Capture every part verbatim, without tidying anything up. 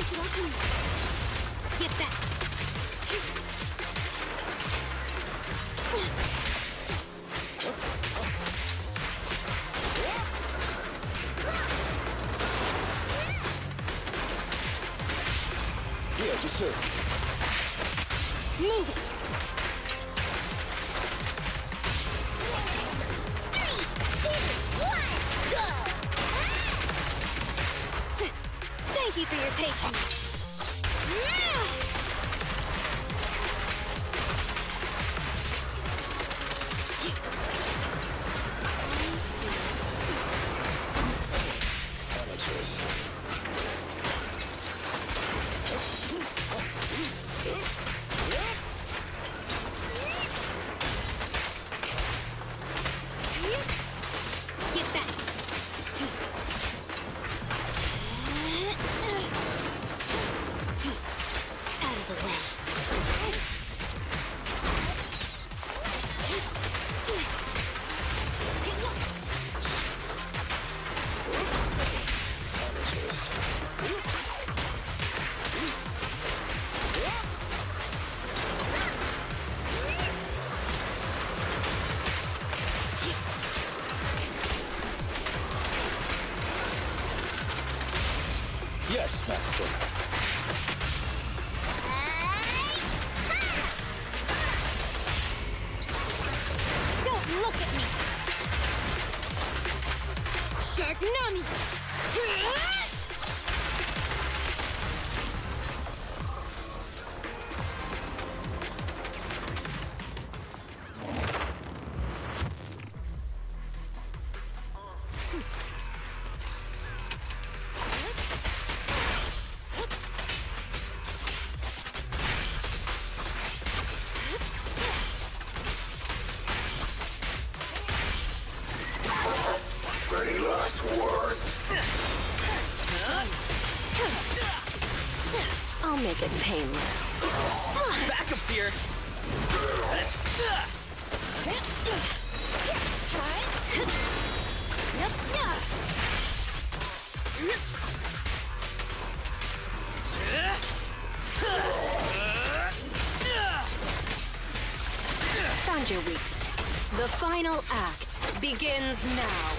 Get back! Yeah, just so. Move it! Thank you for your patience. Amateurs. Get back. Out of the way. Yes, master. Don't look at me! Sharknami! Any last words? I'll make it painless. Backup's here! Found your weakness. The final act begins now.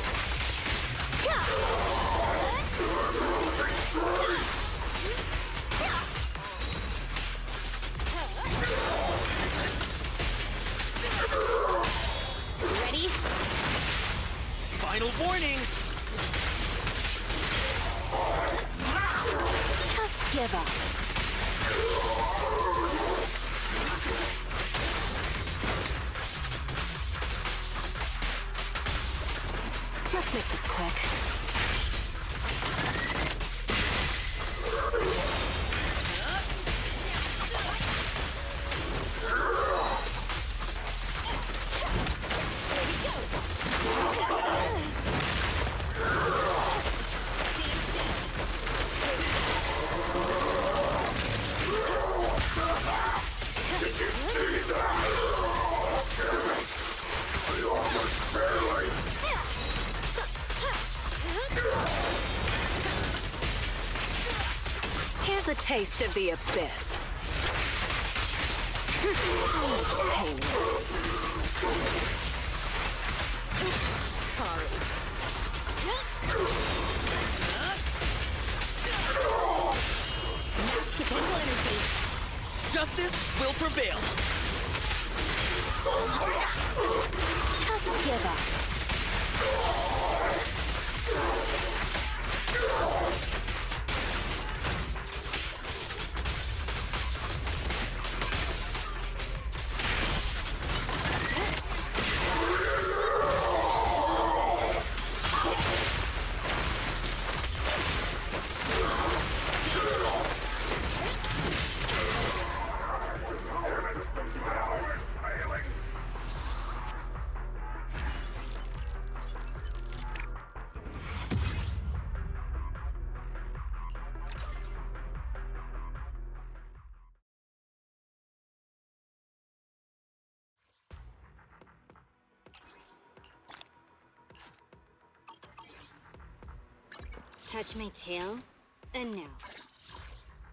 Ready? Final warning! Just give up. Let's make this quick. Here we go. Stay still. Did you see that? Damn it! I almost barely. Here's a taste of the abyss. Painless. Sorry. Max potential energy. Justice will prevail! Just give up. Touch my tail, and now.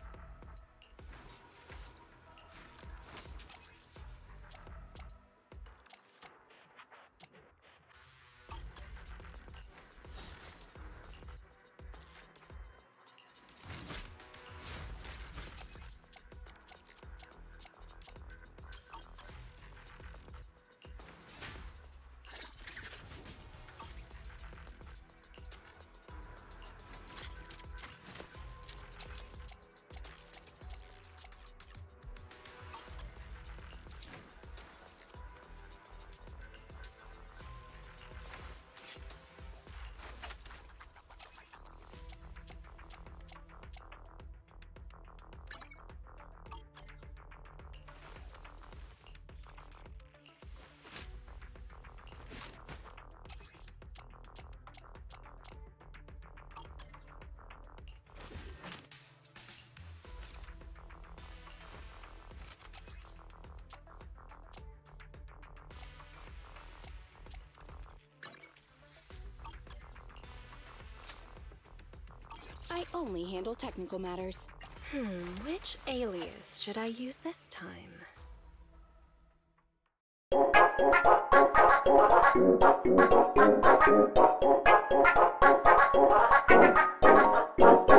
only handle technical matters. Hmm, which alias should I use this time? Thank you.